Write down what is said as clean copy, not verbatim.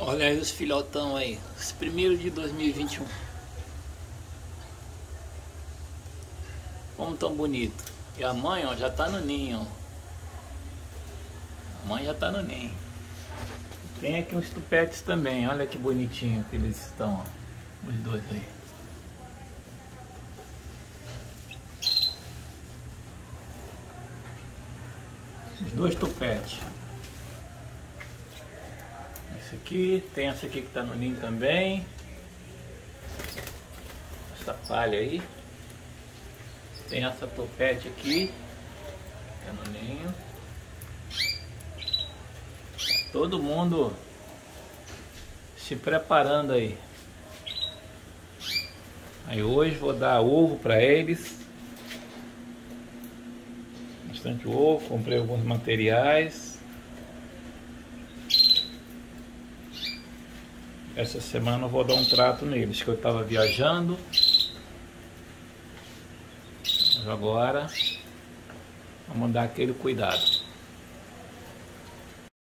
Olha aí os filhotão aí, os primeiros de 2021. Como tão bonito. E a mãe, ó, já tá no ninho, ó. A mãe já tá no ninho. Tem aqui uns tupetes também, olha que bonitinho que eles estão, ó. Os dois aí. Os dois tupetes. Esse aqui, tem essa aqui que tá no ninho também. Essa palha aí. Tem essa tupete aqui, que é no ninho. Todo mundo se preparando aí. Aí hoje vou dar ovo para eles. Bastante ovo, comprei alguns materiais. Essa semana eu vou dar um trato neles, que eu estava viajando. Mas agora vamos dar aquele cuidado.